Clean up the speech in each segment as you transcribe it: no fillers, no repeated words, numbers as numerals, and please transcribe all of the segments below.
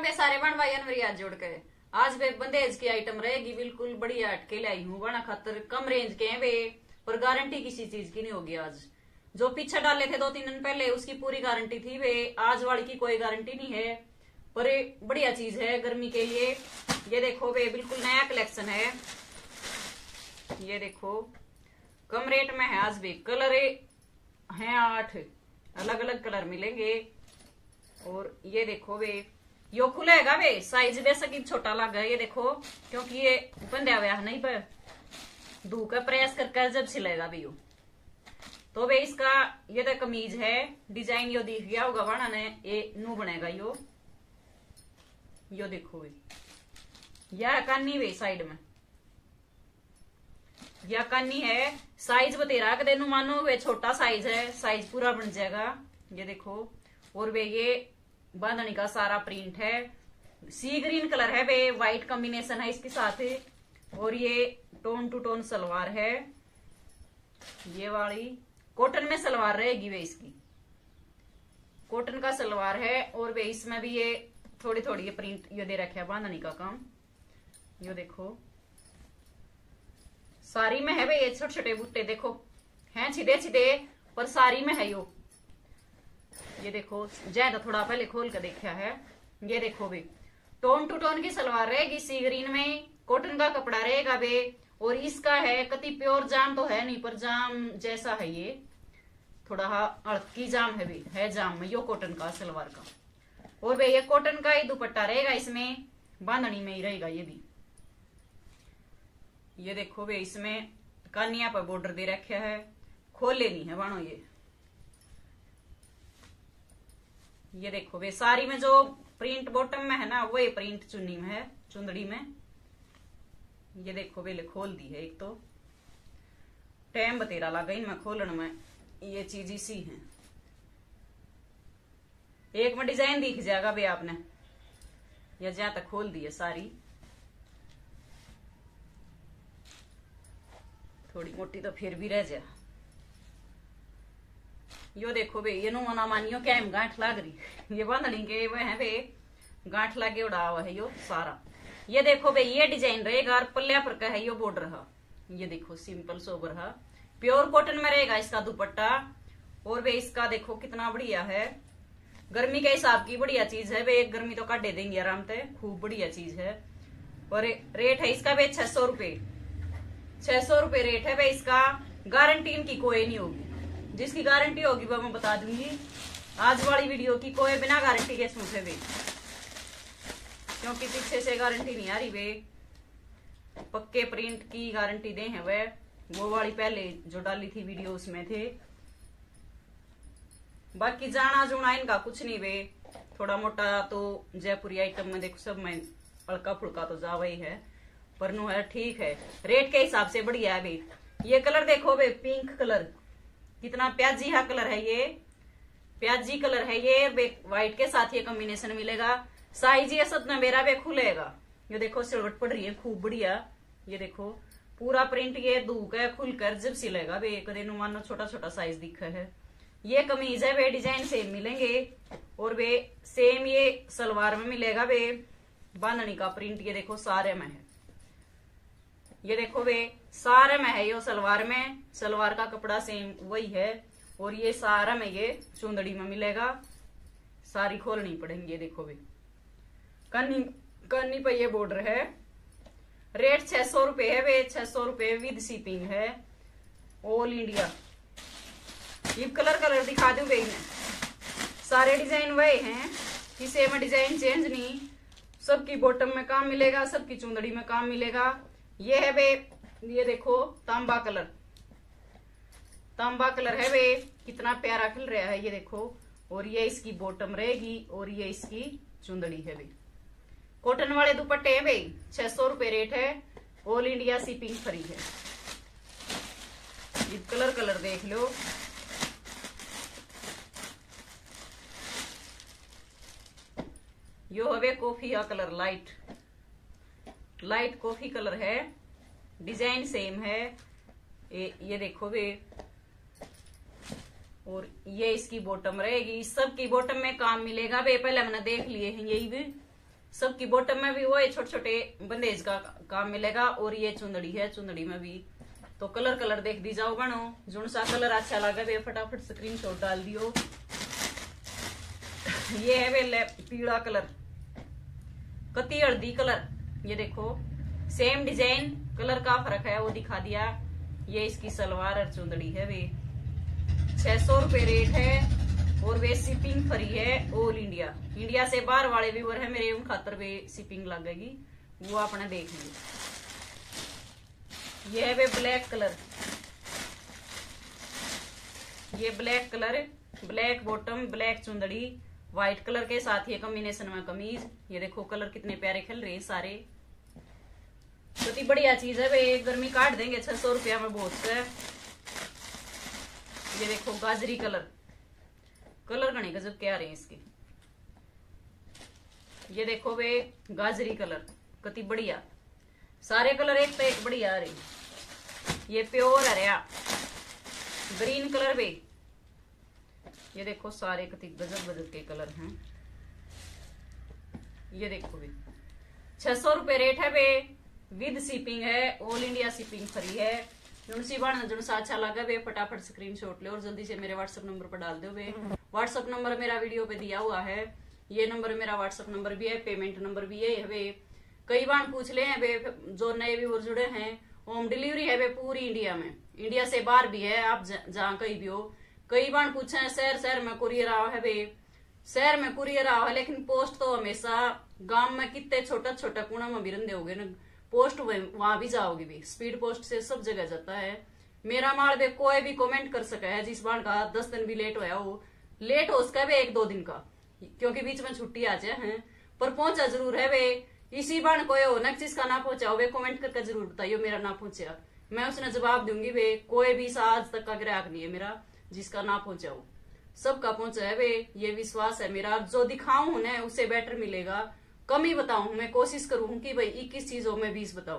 वे सारे बन भाई मेरी आज जोड़ के आज वे बंदेज की आइटम रहेगी बिल्कुल बढ़िया हटके लाई हूँ बना खातर कम रेंज के हैं वे पर गारंटी किसी चीज की नहीं होगी। आज जो पीछे डाले थे 2-3 दिन पहले उसकी पूरी गारंटी थी, वे आज वाली की कोई गारंटी नहीं है पर बढ़िया चीज है गर्मी के लिए। ये देखो वे बिल्कुल नया कलेक्शन है, ये देखो कम रेट में है। आज भी कलर हैं 8 अलग अलग कलर मिलेंगे और ये देखो वे यो खुलेगा वे साइज वैसा की छोटा लगा है। ये देखो क्योंकि ये बंधा हुआ है नहीं पर धू का प्रेस करके जब सिलेगा भी यो तो वे इसका ये तो कमीज है डिजाइन यो दिख गया होगा बना ने ये नू बनेगा यो देखो वे यह कानी वे साइड में या कानी है साइज बतेरा के देनू मानो वे छोटा साइज है, साइज पूरा बन जाएगा। ये देखो और वे ये बांधनी का सारा प्रिंट है, सी ग्रीन कलर है वे व्हाइट कॉम्बिनेशन है इसके साथ और ये टोन टू टोन सलवार है। ये वाली कॉटन में सलवार रहेगी वे इसकी कॉटन का सलवार है और वे इसमें भी ये थोड़ी थोड़ी ये प्रिंट ये दे रखे है बांधनी का काम। ये देखो साड़ी में है वे ये छोटे छोटे बूटे देखो हैं छिदे छिदे पर साड़ी में है यो। ये देखो ज्यादा थोड़ा पहले खोल कर देखा है। ये देखो वे टोन टू टोन की सलवार रहेगी सी ग्रीन में, कॉटन का कपड़ा रहेगा वे और इसका है कति प्योर जाम तो है नहीं पर जाम जैसा है ये थोड़ा हल्की जाम है वे है जाम में यो कॉटन का सलवार का और वे ये कॉटन का ही दुपट्टा रहेगा इसमें बांधनी में ही रहेगा ये भी। ये देखो वे इसमें कानिया पर बॉर्डर दे रखा है, खोले नहीं है बानो ये देखो वे साड़ी में जो प्रिंट बॉटम में है ना वही प्रिंट चुन्नी में है चुंदड़ी में। ये देखो वे खोल दी है एक तो टाइम बतेरा लगा इनमें खोलन में, ये चीज इसी है एक में डिजाइन दिख जाएगा वे आपने या जहां तक खोल दी है सारी थोड़ी मोटी तो फिर भी रह जा। यो देखो बे ये नुमाना मानियो क्या गांठ लाग रही ये बांधनी के वो है वे गांठ लागे उड़ा हुआ है यो सारा। ये देखो बे ये डिजाइन रहेगा और पल्ल्या पर का है यो बॉर्डर है। ये देखो सिंपल सोबर है प्योर कॉटन में रहेगा इसका दुपट्टा और वे इसका देखो कितना बढ़िया है गर्मी के हिसाब की बढ़िया चीज है वे गर्मी तो काटे देंगे आराम से खूब बढ़िया चीज है। और रेट है इसका वे 600 रुपए 600 रुपए रेट है वे इसका। गारंटी इनकी कोई नहीं होगी, जिसकी गारंटी होगी वो मैं बता दूंगी आज वाली वीडियो की। कोई बिना गारंटी के सूट है वे क्योंकि पीछे से गारंटी नहीं आ रही वे पक्के प्रिंट की गारंटी दे हैं वे वो वाली पहले जो डाली थी वीडियो उसमें थे। बाकी जाना जुना इनका कुछ नहीं वे थोड़ा मोटा तो जयपुरी आइटम में देखो सब में हल्का फुल्का तो जावा ही है पर नो है ठीक है रेट के हिसाब से बढ़िया है वे। ये कलर देखो वे पिंक कलर कितना प्याजी हा कलर है ये प्याजी कलर है ये व्हाइट के साथ ये कॉम्बिनेशन मिलेगा। साइज ये सब में मेरा वे खुलेगा। ये देखो सिलवट पड़ रही है खूब बढ़िया। ये देखो पूरा प्रिंट ये दूक है खुलकर जब सिलेगा वे कदे नुमानो छोटा छोटा साइज दिखा है। ये कमीज है वे डिजाइन सेम मिलेंगे और वे सेम ये सलवार में मिलेगा वे बांधनी का प्रिंट ये देखो सारे में है। ये देखो वे सारे में है यो सलवार में सलवार का कपड़ा सेम वही है और ये सारा में ये चुंदड़ी में मिलेगा सारी खोलनी पड़ेंगी। ये देखो वे कानी पर ये बॉर्डर है। रेट 600 रुपए है वे 600 रुपए विद शिपिंग है ऑल इंडिया। ये कलर दिखा दूं वे में सारे डिजाइन वही हैं किसी में डिजाइन चेंज नहीं, सबकी बॉटम में काम मिलेगा सबकी चुंदड़ी में काम मिलेगा। ये है वे ये देखो तांबा कलर है वे कितना प्यारा खिल रहा है ये देखो और ये इसकी बॉटम रहेगी और ये इसकी चुंदड़ी है वे कॉटन वाले दुपट्टे है वे 600 रुपए रेट है ऑल इंडिया शिपिंग फ्री है। ये कलर देख लो यो हवे कॉफी का कलर लाइट कॉफी कलर है डिजाइन सेम है ये देखो वे और ये इसकी बॉटम रहेगी। सबकी बॉटम में काम मिलेगा वे पहले मैंने देख लिए हैं यही भी सबकी बॉटम में भी वो छोटे छोटे बंदेज का काम मिलेगा। और ये चुंदड़ी है, चुंदड़ी में भी तो कलर देख दी जाओ बनो, जो सा कलर अच्छा लगे वे फटाफट स्क्रीनशॉट डाल दियो। ये है वे पीला कलर, कती हल्दी कलर, ये देखो सेम डिजाइन, कलर का फर्क है वो दिखा दिया। ये इसकी सलवार और चुंदड़ी है वे 600 रुपए रेट है। और वे शिपिंग फ्री है ऑल इंडिया। इंडिया से बाहर वाले व्यूअर है मेरे, उन खातर वे शिपिंग लगेगी, वो आपने देख ली। ये है वे ब्लैक कलर, ये black colour, black bottom, black चुंदड़ी, व्हाइट कलर के साथ ये कॉम्बिनेशन में कमीज। ये देखो कलर कितने प्यारे खिल रहे हैं सारे, बहुत ही बढ़िया चीज है भाई, गर्मी काट देंगे 600 रुपया में बहुत से। ये देखो गाजरी कलर, कलर घने गजब के आ रहे हैं इसके। ये देखो वे गाजरी कलर, कति बढ़िया, सारे कलर एक तो एक बढ़िया आ रही। ये प्योर हरिया ग्रीन कलर वे, ये देखो सारे कति गजब गजब के कलर हैं। ये देखो वे 600 रुपए रेट है वे, विद शिपिंग है, ऑल इंडिया शिपिंग फ्री है। जुनसी बाण जुनसा अच्छा लगा वे फटाफट स्क्रीनशॉट ले और जल्दी से मेरे व्हाट्सएप नंबर पर डाल दो वे। व्हाट्सएप नंबर मेरा वीडियो पे दिया हुआ है, ये नंबर मेरा व्हाट्सएप नंबर भी है, पेमेंट नंबर भी है वे। कई बार पूछ ले हैं वे, जो नए व्यूअर जुड़े हैं, होम डिलीवरी है वे पूरी इंडिया में, इंडिया से बाहर भी है, आप जहाँ कहीं भी हो। कई बार पूछे हैं शहर में कुरियर आओ है वे, शहर में कुरियर आओ है, लेकिन पोस्ट तो हमेशा गांव में कितने छोटा छोटा कुणा में भी रंधे होगे ना, पोस्ट वहां भी जाओगे भी, स्पीड पोस्ट से सब जगह जाता है। मेरा माल वे कोई भी कमेंट कर सका है, जिस बार का 10 दिन भी लेट होया हो, लेट हो सका वे 1-2 दिन का, क्योंकि बीच में छुट्टी आ जाए हैं, पर पहुंचा जरूर है वे। इसी बार कोई हो ना जिसका ना पहुंचा वे कमेंट करके जरूर बताइयो मेरा ना पहुंचा, मैं उसने जवाब दूंगी वे। कोई भी आज तक का ग्राहक नहीं है मेरा जिसका ना पहुंचा हो, सबका पहुंचा है वे, ये विश्वास है मेरा। जो दिखाऊं ना उससे बेटर मिलेगा, कम ही बताऊं, मैं कोशिश करूं कि भाई 21 चीजों में 20 बताऊं।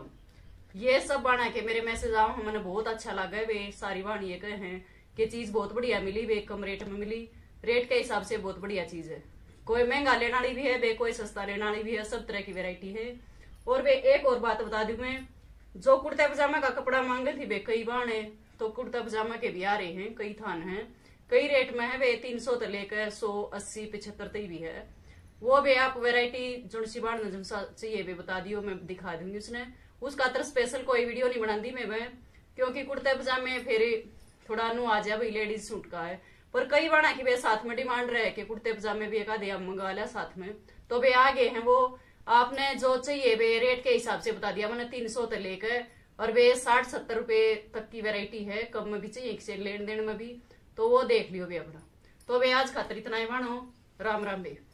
ये सब बना के मेरे मैसेज आओ, मैंने बहुत अच्छा लगा वे, सारी वाणी ये कहे हैं कि चीज बहुत बढ़िया मिली वे, कम रेट में मिली, रेट के हिसाब से बहुत बढ़िया चीज है। कोई महंगा लेने वाली भी है वे, कोई सस्ता लेने वाली भी है, सब तरह की वेरायटी है। और वे एक और बात बता दूं मैं, जो कुर्ता पजामा का कपड़ा मांगे थी वे कई बार है, तो कुर्ता पजामा के भी आ रहे हैं, कई थान है, कई रेट में है वे, 300 से लेकर 100, 80, 75 तक भी है। वो भी आप वेरायटी जुड़सी बाढ़ में चाहिए वे बता दियो, मैं दिखा दूंगी उसने, उसका तरह स्पेशल कोई वीडियो नहीं बनाती मैं वह, क्योंकि कुर्ते पजामे फिर थोड़ा नु आ जाए भाई लेडीज सूट का है। पर कई बार की वे साथ में डिमांड रहे कि कुर्ते पजामे भी एक आधे हम मंगा लिया साथ में, तो वे आ गए हैं। वो आपने जो चाहिए वे रेट के हिसाब से बता दिया मैंने, 300 से लेकर और वे 60-70 रुपए तक की वेरायटी है, कम में भी चाहिए किसी लेन देन में भी, तो वो देख लियो वे अपना। तो वे आज खातर इतना ही मानो, राम राम बे।